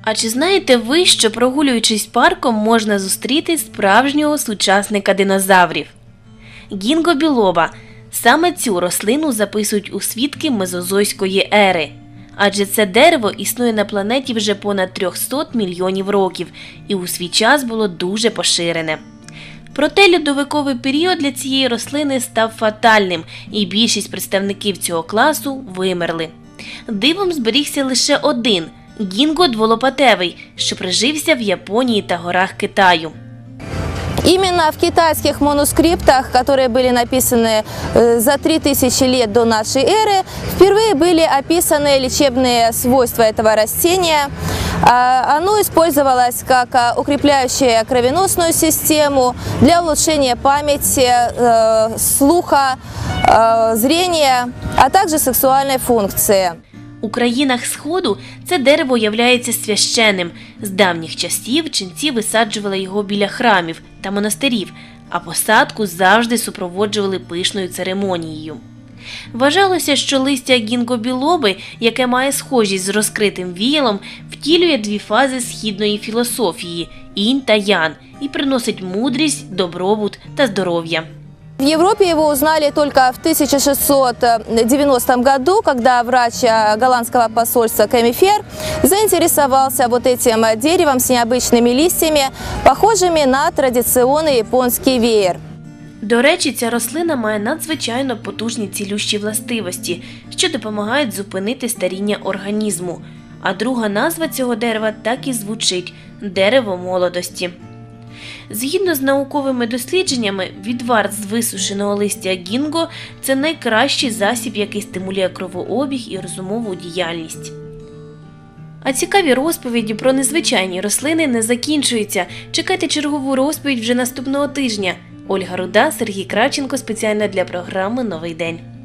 А чи знаєте ви, що прогулюючись парком можна зустріти справжнього сучасника динозаврів? Гінго білоба. Саме цю рослину записують у свідки мезозойської ери. Адже це дерево існує на планеті вже понад 300 мільйонів років і у свій час було дуже поширене. Проте льодовиковий період для цієї рослини став фатальним, і більшість представників цього класу вимерли. Дивом зберігся лише один – гінго дволопатевий, що прижився в Японії та горах Китаю. Именно в китайских манускриптах, которые были написаны за 3000 лет до нашей эры, впервые были описаны лечебные свойства этого растения. Оно использовалось как укрепляющее кровеносную систему, для улучшения памяти, слуха, зрения, а также сексуальной функции. У країнах Сходу це дерево являється священним. З давніх часів ченці висаджували його біля храмів та монастирів, а посадку завжди супроводжували пишною церемонією. Вважалося, що листя гінго-білоби, яке має схожість з розкритим віялом, втілює дві фази східної філософії – інь та ян, і приносить мудрість, добробут та здоров'я. В Европе его узнали только в 1690 году, когда врач голландского посольства Коммифер заинтересовался вот этим деревом с необычными листьями, похожими на традиционный японский веер. До речі, ця рослина має надзвичайно потужні цілющі властивості, що допомагають зупинити старіння організму. А друга назва цього дерева так і звучить – дерево молодості. Згідно з науковими дослідженнями, відвар з висушеного листя гінго – це найкращий засіб, який стимулює кровообіг і розумову діяльність. А цікаві розповіді про незвичайні рослини не закінчуються. Чекайте чергову розповідь вже наступного тижня. Ольга Руда, Сергій Кравченко спеціально для програми «Новий день».